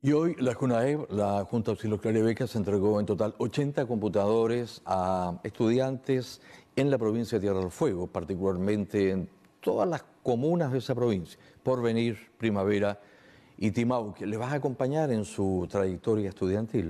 Y hoy la JUNAEB, la Junta Auxiliar de Becas, entregó en total 80 computadores a estudiantes en la provincia de Tierra del Fuego, particularmente en todas las comunas de esa provincia, Porvenir, Primavera y Timauque. ¿Le vas a acompañar en su trayectoria estudiantil?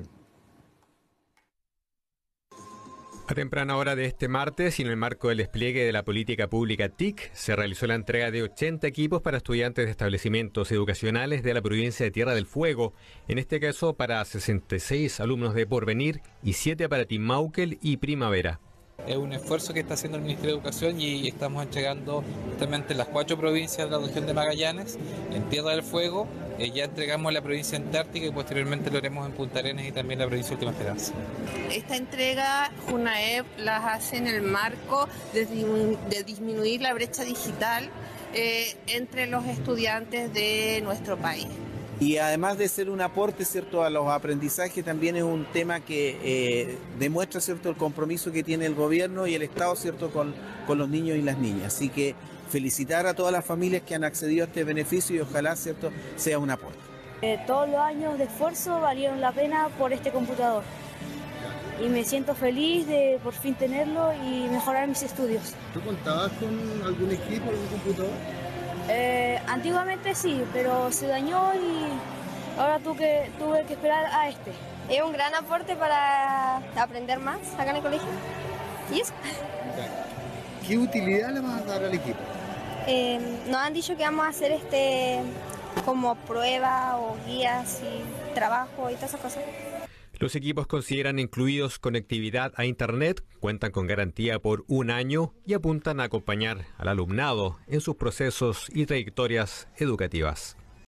A temprana hora de este martes y en el marco del despliegue de la política pública TIC, se realizó la entrega de 80 equipos para estudiantes de establecimientos educacionales de la provincia de Tierra del Fuego, en este caso para 66 alumnos de Porvenir y 7 para Timauque y Primavera. Es un esfuerzo que está haciendo el Ministerio de Educación y estamos entregando justamente en las 4 provincias de la región de Magallanes, en Tierra del Fuego, ya entregamos la provincia Antártica y posteriormente lo haremos en Punta Arenas y también la provincia Última Esperanza. Esta entrega JUNAEB las hace en el marco de disminuir la brecha digital entre los estudiantes de nuestro país. Y además de ser un aporte, ¿cierto?, a los aprendizajes, también es un tema que demuestra, ¿cierto?, el compromiso que tiene el gobierno y el Estado, ¿cierto?, con los niños y las niñas. Así que felicitar a todas las familias que han accedido a este beneficio y ojalá, ¿cierto?, sea un aporte. Todos los años de esfuerzo valieron la pena por este computador. Y me siento feliz de por fin tenerlo y mejorar mis estudios. ¿Tú contabas con algún equipo, algún computador? Antiguamente sí, pero se dañó y ahora tuve que esperar a este. Es un gran aporte para aprender más acá en el colegio. ¿Y eso? ¿Qué utilidad le vas a dar al equipo? Nos han dicho que vamos a hacer como prueba o guías y trabajo y todas esas cosas. Los equipos consideran incluidos conectividad a Internet, cuentan con garantía por 1 año y apuntan a acompañar al alumnado en sus procesos y trayectorias educativas.